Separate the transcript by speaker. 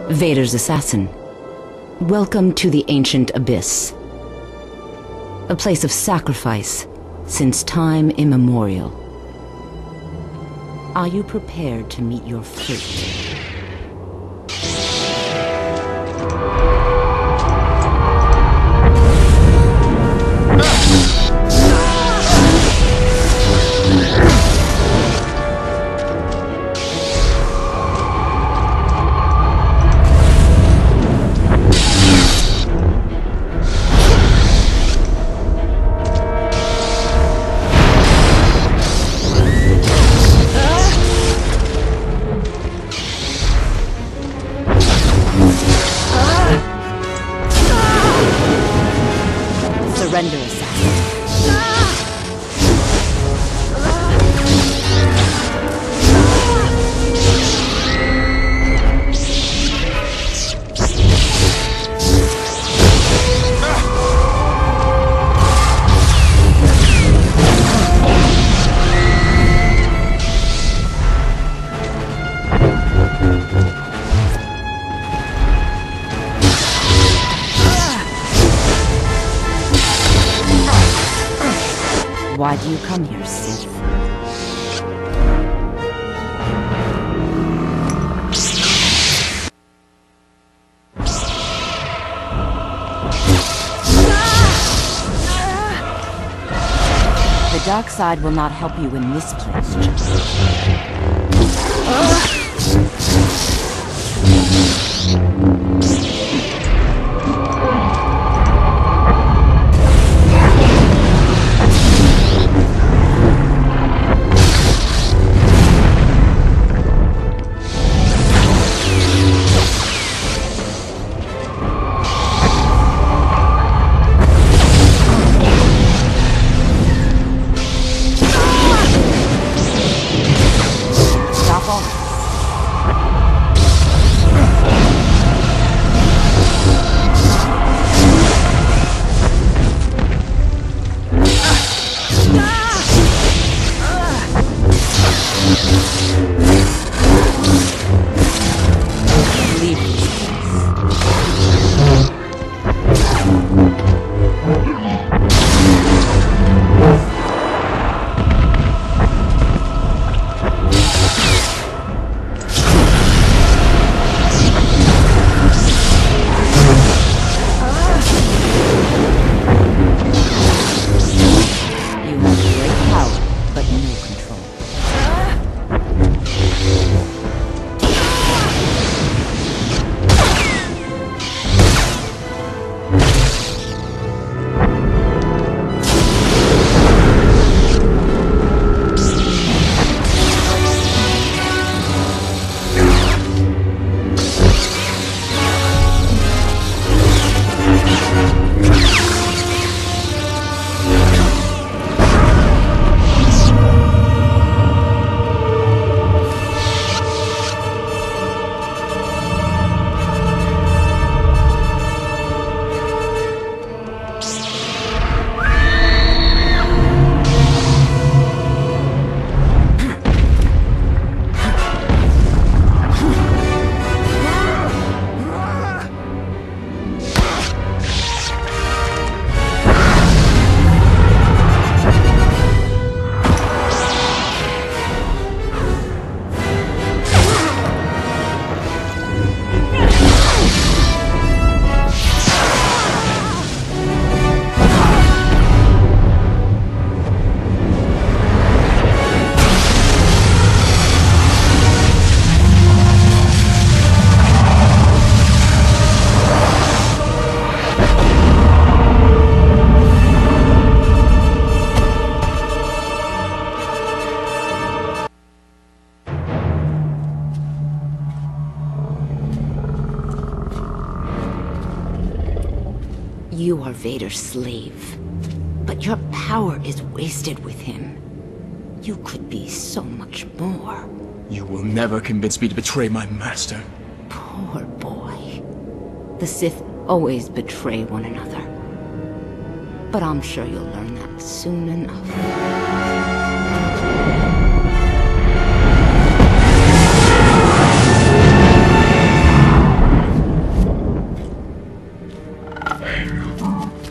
Speaker 1: Vader's assassin. Welcome to the ancient abyss. A place of sacrifice since time immemorial. Are you prepared to meet your fate? Surrender, assassin. Why do you come here, Sith? The dark side will not help you in this place, You are Vader's slave, but your power is wasted with him. You could be so much more.
Speaker 2: You will never convince me to betray my master.
Speaker 1: Poor boy. The Sith always betray one another. But I'm sure you'll learn that soon enough.
Speaker 3: way.